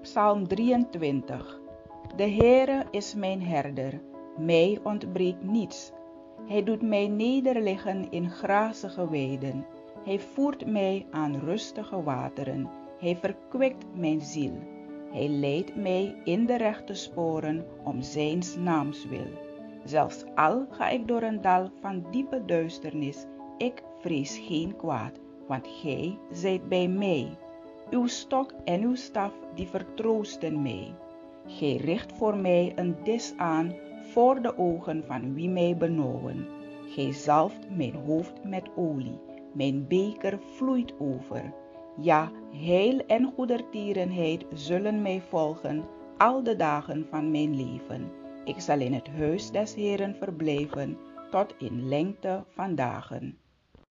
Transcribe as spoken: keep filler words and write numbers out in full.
Psalm drieëntwintig. De Heere is mijn herder, mij ontbreekt niets. Hij doet mij nederliggen in grazige weiden. Hij voert mij aan rustige wateren. Hij verkwikt mijn ziel. Hij leidt mij in de rechte sporen om zijns naams wil. Zelfs al ga ik door een dal van diepe duisternis, ik vrees geen kwaad, want gij zijt bij mij. Uw stok en uw staf, die vertroosten mij. Gij richt voor mij een dis aan voor de ogen van wie mij benauwen. Gij zalft mijn hoofd met olie, mijn beker vloeit over. Ja, heil en goedertierenheid zullen mij volgen al de dagen van mijn leven. Ik zal in het huis des Heeren verblijven tot in lengte van dagen.